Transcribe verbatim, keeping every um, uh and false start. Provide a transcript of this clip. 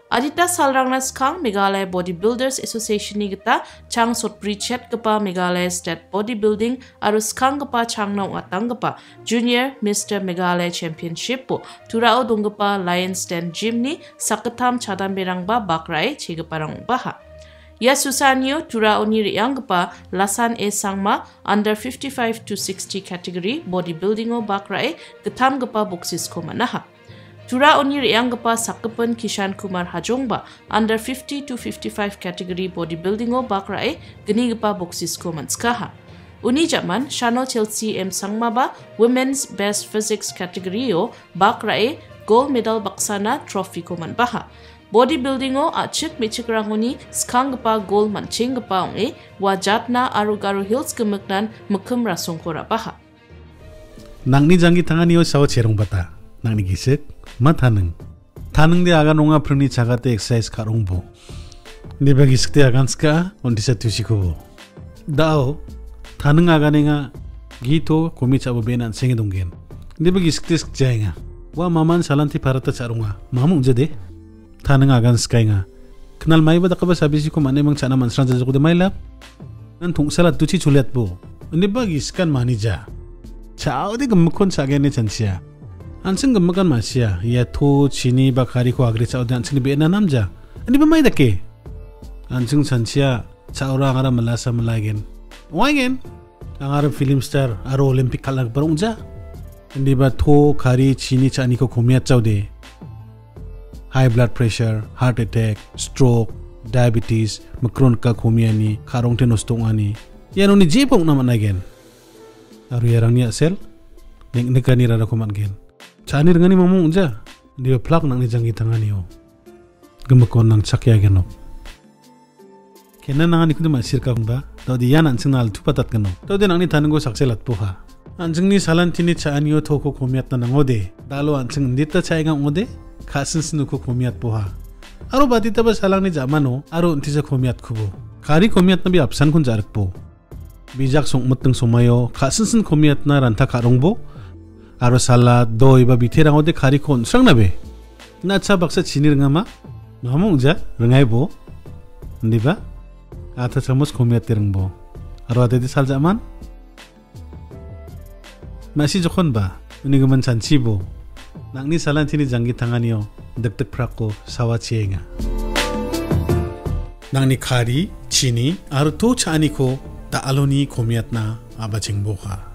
Adita salrangna skang Meghalaya Body Builders Association-ni gita chang sotbri chadamberangba Meghalaya State Body Building aru skanggipa changna atanggipa Junior Mister Meghalaya Championship po Tura-o donggipa Lions Den Gym-ni sakgittam chadamberangba bakrai chegiparang baaha. Ya susanyo Tura-o ni rianggipa lasan e sangma under fifty-five to sixty category bodybuilding o bakrai gitamgipa boksis ko manaha. Tura-o ni rianggipa sakgittam Kishan Kumar Hajongba under fifty to fifty-five category bodybuilding o bakrai genigipa boksis ko manskaha. Uni jaman Shano Chelsea M Sangmaba Women's Best Physics category o bakrai gold medal baksana trophy ko manbaha. Bodybuilding o achik michikrangoni skanggipa gold manchingipa onge wajatna aru garu hills gemeknan mekem rasong kora baha. Nangni jangi tangani o sawo cerong bata. Nangni gisik mathaneng. Thaneng de aga nonga prni jagate exercise karongbo. Neba gisik de agan ska ondisa tusikobo. Dao thaneng aga nenga gito komi chabo benan sengi donggen. Neba gisik de skjainga. Wa maman salanti parata charonga. Mamu jade. Thaneng agan skainga. Kenal mai bada kaba sabisi ko mane mang chana mansran jajo de mailap. Nan thung salat tuchi chuliat bo. Neba giskan manija. Chao de gemkon sagene chansia. Anseng gemakan masya ya to chini bakari ko agri chau dan chini bena namja ani bamai dake anseng chansia chaura ngara malasa malagen wagen angara film star aro olympic kalak barungja ani ba to khari chini chani ko khomiat chau de high blood pressure, heart attack, stroke, diabetes makron ka khomiani kharong te nostongani yanoni je pong na managen aru yarang ni asel nek nekani rara ko mangen Chani dengan ni mamung ja dia plak nang ni jangi tangani o gemekon nang chakya geno kena nang ni kudu masir ka ba to di yan ansing nal tu patat geno to de nang ni taneng go sakselat poha ansing ni salan tini chani o thoko khomiat na ngode dalo ansing ndita chaiga ngode khasin sinu ko khomiat poha aro badita ba salang ni jamano aro untisa khomiat khubo kari khomiat na bi apsan kun jarak po bijak songmuteng somayo khasin sin khomiat na ranta karongbo aro salad doi ba biterang ode khari kon sarangna be nacha baksa chini rangama mamung ja rangai bo ndiba ata chamos khomiat terangbo aro ade sal jaman masi jokhon ba uni gaman chanchi bo nangni salan tini jangi tanganio dektek prako sawa chienga nangni khari chini aro to chani ko ta aloni khomiat na aba chingbo kha